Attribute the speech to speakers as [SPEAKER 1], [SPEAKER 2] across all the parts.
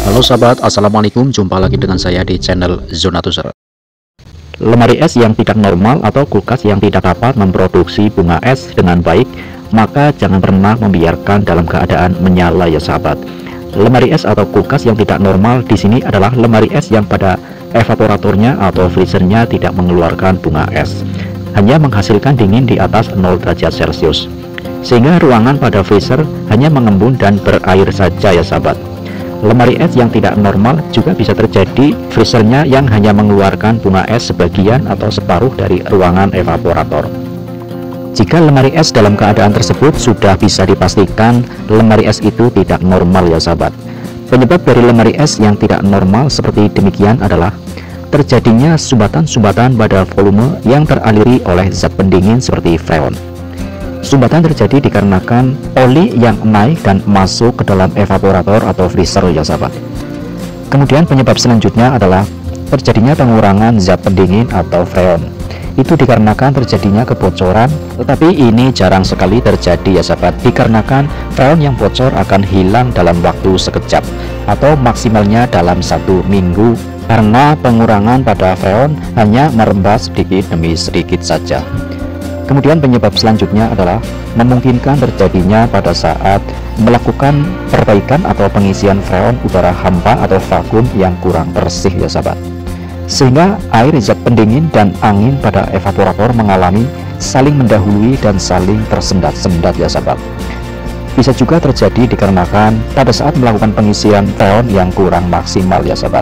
[SPEAKER 1] Halo sahabat, assalamualaikum. Jumpa lagi dengan saya di channel Zonatusr. Lemari es yang tidak normal atau kulkas yang tidak dapat memproduksi bunga es dengan baik, maka jangan pernah membiarkan dalam keadaan menyala ya sahabat. Lemari es atau kulkas yang tidak normal di sini adalah lemari es yang pada evaporatornya atau freezernya tidak mengeluarkan bunga es, hanya menghasilkan dingin di atas 0 derajat Celcius, sehingga ruangan pada freezer hanya mengembun dan berair saja ya sahabat. Lemari es yang tidak normal juga bisa terjadi freezernya yang hanya mengeluarkan bunga es sebagian atau separuh dari ruangan evaporator. Jika lemari es dalam keadaan tersebut sudah bisa dipastikan lemari es itu tidak normal ya sahabat. Penyebab dari lemari es yang tidak normal seperti demikian adalah terjadinya sumbatan-sumbatan pada volume yang teraliri oleh zat pendingin seperti freon. Sumbatan terjadi dikarenakan oli yang naik dan masuk ke dalam evaporator atau freezer ya sahabat. Kemudian penyebab selanjutnya adalah terjadinya pengurangan zat pendingin atau freon. Itu dikarenakan terjadinya kebocoran, tetapi ini jarang sekali terjadi ya sahabat, dikarenakan freon yang bocor akan hilang dalam waktu sekejap atau maksimalnya dalam 1 minggu, karena pengurangan pada freon hanya merembas sedikit demi sedikit saja. Kemudian penyebab selanjutnya adalah memungkinkan terjadinya pada saat melakukan perbaikan atau pengisian freon udara hampa atau vakum yang kurang bersih ya sahabat, sehingga air, zat pendingin dan angin pada evaporator mengalami saling mendahului dan saling tersendat-sendat ya sahabat. Bisa juga terjadi dikarenakan pada saat melakukan pengisian freon yang kurang maksimal ya sahabat,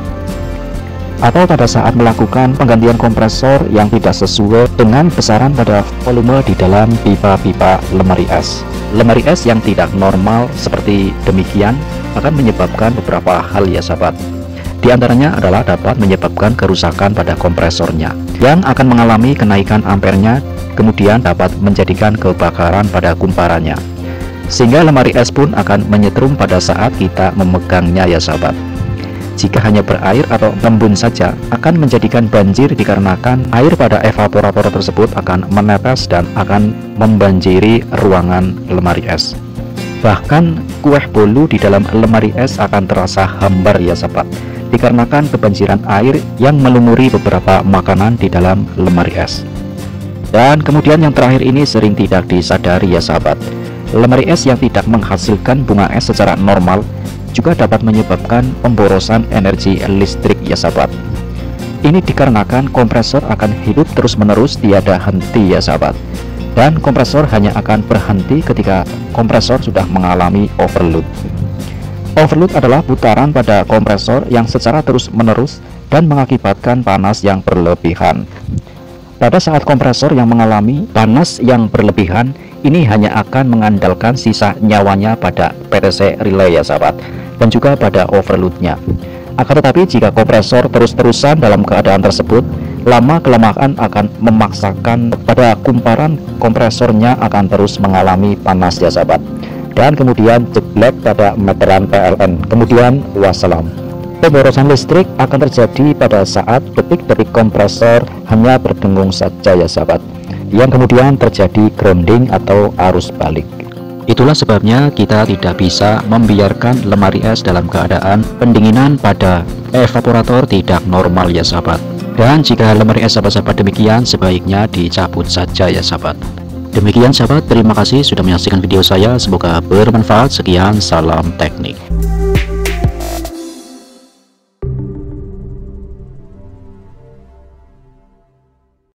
[SPEAKER 1] atau pada saat melakukan penggantian kompresor yang tidak sesuai dengan besaran pada volume di dalam pipa-pipa lemari es. Lemari es yang tidak normal seperti demikian akan menyebabkan beberapa hal ya sahabat. Di antaranya adalah dapat menyebabkan kerusakan pada kompresornya yang akan mengalami kenaikan ampernya, kemudian dapat menjadikan kebakaran pada kumparannya, sehingga lemari es pun akan menyetrum pada saat kita memegangnya ya sahabat. Jika hanya berair atau mengembun saja, akan menjadikan banjir dikarenakan air pada evaporator tersebut akan menetes dan akan membanjiri ruangan lemari es. Bahkan kueh bolu di dalam lemari es akan terasa hambar ya sahabat, dikarenakan kebanjiran air yang melumuri beberapa makanan di dalam lemari es. Dan kemudian yang terakhir ini sering tidak disadari ya sahabat, lemari es yang tidak menghasilkan bunga es secara normal juga dapat menyebabkan pemborosan energi listrik ya sahabat. Ini dikarenakan kompresor akan hidup terus-menerus tiada henti ya sahabat, dan kompresor hanya akan berhenti ketika kompresor sudah mengalami overload. Overload adalah putaran pada kompresor yang secara terus-menerus dan mengakibatkan panas yang berlebihan. Pada saat kompresor yang mengalami panas yang berlebihan, ini hanya akan mengandalkan sisa nyawanya pada PTC relay ya sahabat, dan juga pada overloadnya. Akan tetapi jika kompresor terus-terusan dalam keadaan tersebut, lama-kelamaan akan memaksakan pada kumparan kompresornya akan terus mengalami panas ya sahabat, dan kemudian jeblek pada meteran PLN. Kemudian wassalam. Pemborosan listrik akan terjadi pada saat detik-detik kompresor hanya berdengung saja ya sahabat, yang kemudian terjadi grounding atau arus balik. Itulah sebabnya kita tidak bisa membiarkan lemari es dalam keadaan pendinginan pada evaporator tidak normal ya sahabat. Dan jika lemari es sahabat-sahabat demikian, sebaiknya dicabut saja ya sahabat. Demikian sahabat, terima kasih sudah menyaksikan video saya, semoga bermanfaat. Sekian, salam teknik.